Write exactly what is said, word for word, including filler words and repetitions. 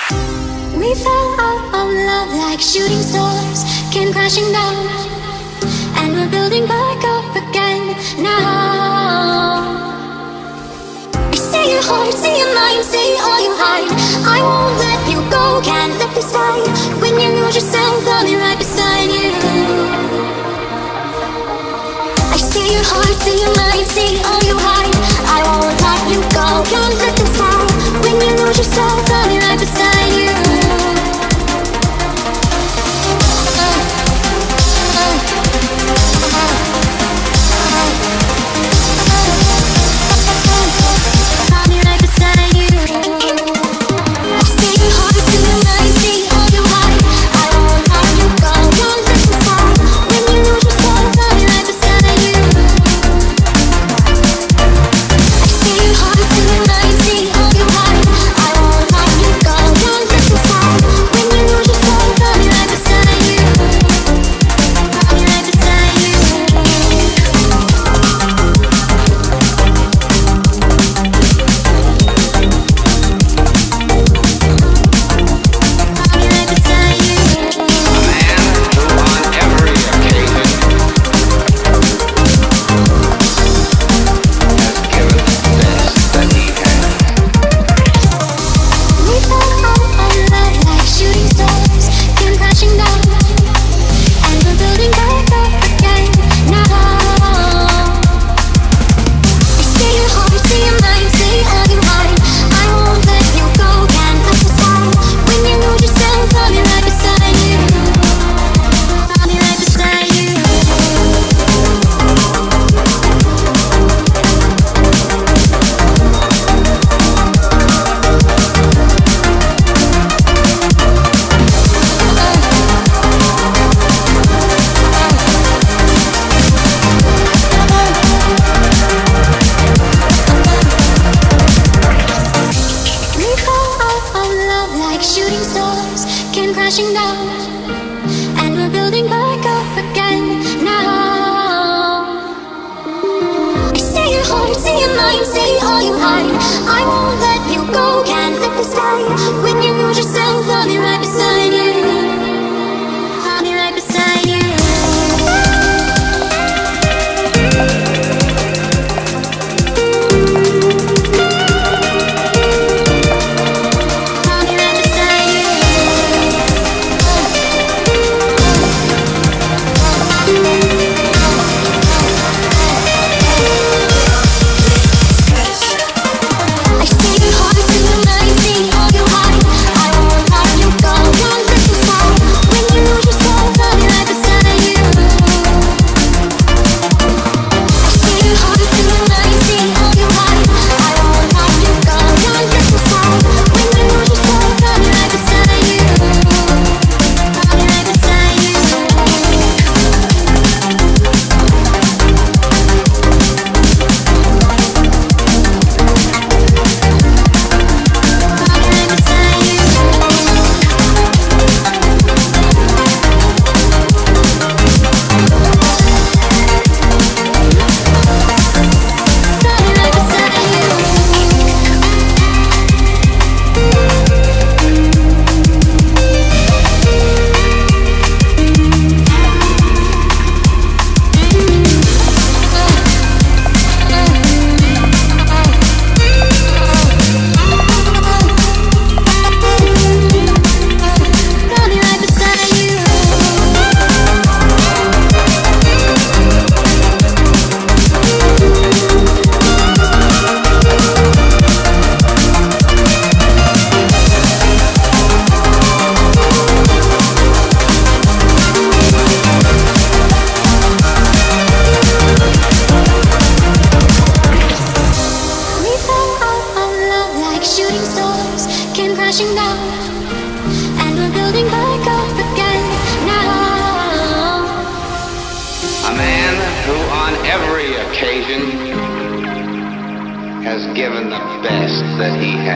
We fell out of love like shooting stars came crashing down, and we're building back up again now. I see your heart, see your mind, see all you hide. I won't let you go, can't let this die. When you lose yourself, I'll be right beside you. I see your heart, see your mind, see all you hide. I won't let you go, can't let this die. When you lose yourself, I'll be right beside you. Crashing down, and we're building back up again now. I see your heart, see your mind, see all you hide. I won't let you go, can't let this die. When you lose yourself, I'll be right beside you. I'll be right beside you. Crashing down, and we're building back up again now. A man who on every occasion has given the best that he has.